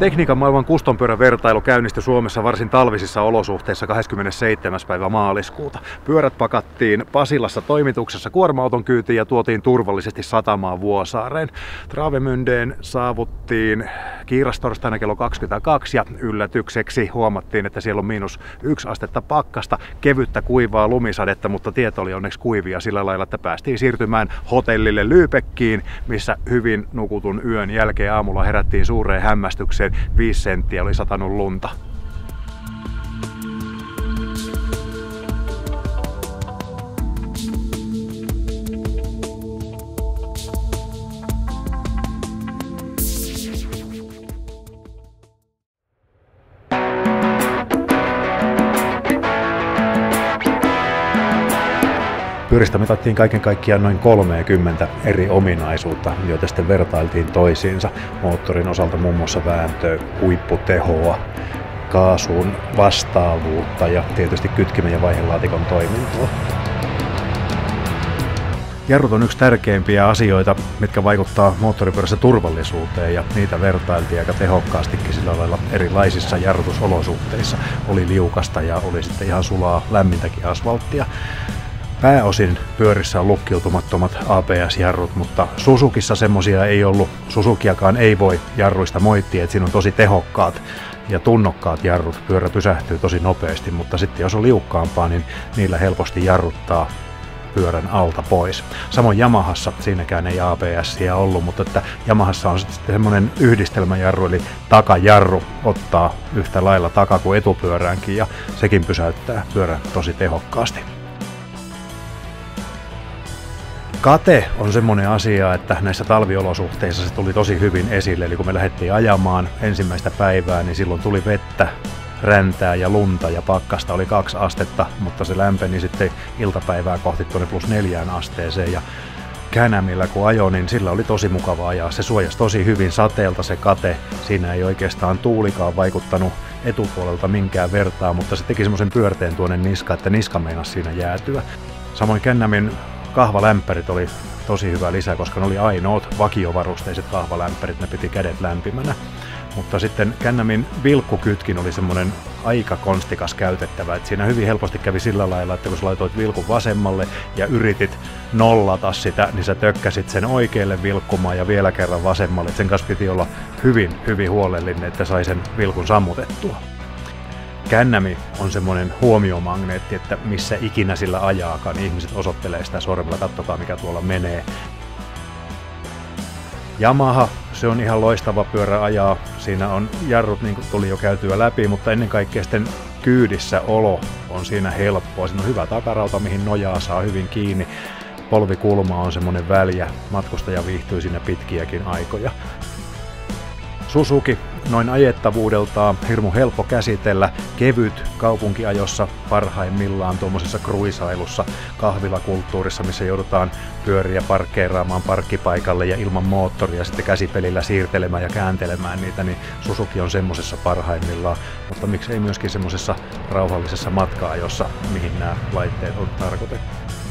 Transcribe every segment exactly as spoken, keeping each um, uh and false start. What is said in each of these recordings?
Tekniikan maailman kustonpyörävertailu käynnistyi Suomessa varsin talvisissa olosuhteissa kahdeskymmenesseitsemäs päivä maaliskuuta. Pyörät pakattiin Pasilassa toimituksessa kuorma-auton kyytiin ja tuotiin turvallisesti satamaan Vuosaareen. Travemündeen saavuttiin kiirastorstaina kello kaksikymmentäkaksi ja yllätykseksi huomattiin, että siellä on miinus yksi astetta pakkasta, kevyttä kuivaa lumisadetta, mutta tiet oli onneksi kuivia sillä lailla, että päästiin siirtymään hotellille Lübeckiin, missä hyvin nukutun yön jälkeen aamulla herättiin suureen hämmästykseen. Viisi senttiä oli satanut lunta. Pyöristä mitattiin kaiken kaikkiaan noin kolmekymmentä eri ominaisuutta, joita sitten vertailtiin toisiinsa. Moottorin osalta muun muassa vääntöä, huipputehoa, kaasuun vastaavuutta ja tietysti kytkimen ja vaihelaatikon toimintaa. Jarrut on yksi tärkeimpiä asioita, mitkä vaikuttaa moottoripyörässä turvallisuuteen, ja niitä vertailtiin aika tehokkaastikin sillä lailla erilaisissa jarrutusolosuhteissa. Oli liukasta ja oli sitten ihan sulaa lämmintäkin asfalttia. Pääosin pyörissä on lukkiutumattomat A B S-jarrut, mutta Suzukissa semmosia ei ollut. Suzukiakaan ei voi jarruista moittia, että siinä on tosi tehokkaat ja tunnokkaat jarrut. Pyörä pysähtyy tosi nopeasti, mutta sitten jos on liukkaampaa, niin niillä helposti jarruttaa pyörän alta pois. Samoin Yamahassa, siinäkään ei A B S:iä ollut, mutta että Yamahassa on sitten semmoinen yhdistelmäjarru, eli takajarru ottaa yhtä lailla taka kuin etupyöräänkin, ja sekin pysäyttää pyörän tosi tehokkaasti. Kate on semmoinen asia, että näissä talviolosuhteissa se tuli tosi hyvin esille. Eli kun me lähdettiin ajamaan ensimmäistä päivää, niin silloin tuli vettä, räntää ja lunta ja pakkasta oli kaksi astetta, mutta se lämpeni sitten iltapäivää kohti tuonne plus neljään asteeseen. Ja Can-Amilla kun ajoi, niin sillä oli tosi mukava ajaa. Se suojasi tosi hyvin sateelta se Kate. Siinä ei oikeastaan tuulikaan vaikuttanut etupuolelta minkään vertaa, mutta se teki semmoisen pyörteen tuonne niska, että niska meinasi siinä jäätyä. Samoin Can-Amin kahvalämpärit oli tosi hyvä lisä, koska ne oli ainoat vakiovarusteiset kahvalämpärit, ne piti kädet lämpimänä. Mutta sitten Can-Amin vilkkukytkin oli semmoinen aika konstikas käytettävä, että siinä hyvin helposti kävi sillä lailla, että kun sä laitoit vilkun vasemmalle ja yritit nollata sitä, niin sä tökkäsit sen oikealle vilkkumaan ja vielä kerran vasemmalle. Et sen kanssa piti olla hyvin, hyvin huolellinen, että sai sen vilkun sammutettua. Can-Am on semmoinen huomiomagneetti, että missä ikinä sillä ajaakaan, niin ihmiset osoittelee sitä sormella, katsokaa mikä tuolla menee. Yamaha, se on ihan loistava pyörä ajaa. Siinä on jarrut, niin kuin tuli jo käytyä läpi, mutta ennen kaikkea sitten kyydissä olo on siinä helppoa. Siinä on hyvä takarauta, mihin nojaa saa hyvin kiinni. Polvikulma on semmoinen väljä, matkustaja viihtyy siinä pitkiäkin aikoja. Suzuki noin ajettavuudeltaan hirmu helppo käsitellä, kevyt kaupunkiajossa parhaimmillaan tuommoisessa kruisailussa, kahvilakulttuurissa, missä joudutaan pyöriä parkkeeraamaan parkkipaikalle ja ilman moottoria sitten käsipelillä siirtelemään ja kääntelemään niitä, niin Suzuki on semmosessa parhaimmillaan, mutta miksei myöskin semmosessa rauhallisessa matka-ajossa, mihin nämä laitteet on tarkoitettu.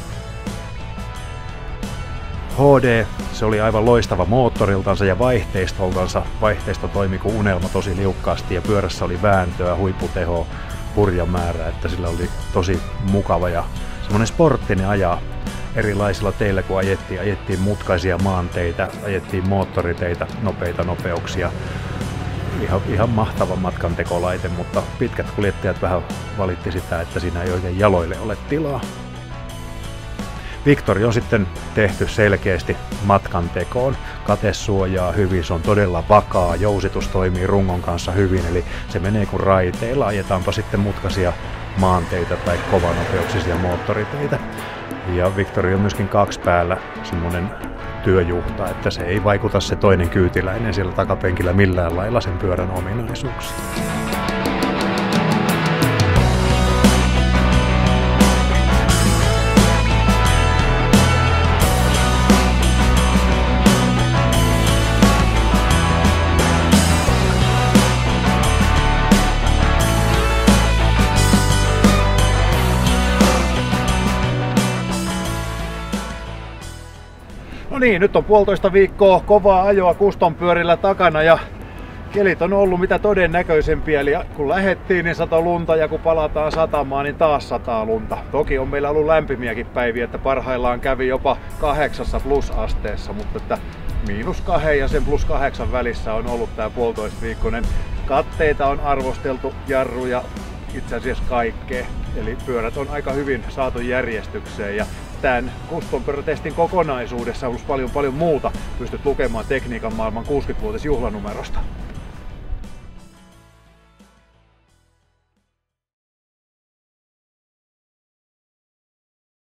H D, se oli aivan loistava moottoriltansa ja vaihteistoltansa. Vaihteisto toimi kuin unelma tosi liukkaasti ja pyörässä oli vääntöä, huipputehoa, hurja määrä, että sillä oli tosi mukava ja semmoinen sporttinen ajaa erilaisilla teillä, kun ajettiin. Ajettiin mutkaisia maanteitä, ajettiin moottoriteitä, nopeita nopeuksia. Ihan, ihan mahtava matkantekolaite, mutta pitkät kuljettajat vähän valitti sitä, että siinä ei oikein jaloille ole tilaa. Victory on sitten tehty selkeästi matkan tekoon. Kate suojaa hyvin, se on todella vakaa, jousitus toimii rungon kanssa hyvin, eli se menee kuin raiteilla, ajetaanpa sitten mutkaisia maanteitä tai kovanopeuksisia moottoriteitä. Ja Victory on myöskin kaksi päällä semmoinen työjuhta, että se ei vaikuta se toinen kyytiläinen siellä takapenkillä millään lailla sen pyörän ominaisuuksiin. No niin, nyt on puolitoista viikkoa kovaa ajoa kustonpyörillä takana ja Kelit on ollut mitä todennäköisempiä, eli kun lähettiin, niin sato lunta, ja kun palataan satamaan, niin taas sataa lunta. Toki on meillä ollut lämpimiäkin päiviä, että parhaillaan kävi jopa kahdeksassa plusasteessa, mutta että miinus kahden ja sen plus kahdeksan välissä on ollut tää puolitoista viikkoinen. Katteita on arvosteltu, jarruja, itse asiassa kaikkea. Eli pyörät on aika hyvin saatu järjestykseen, ja tämän custom-pyörätestin kokonaisuudessa plus paljon paljon muuta pystyt lukemaan Tekniikan maailman kuusikymmenvuotisjuhlanumerosta.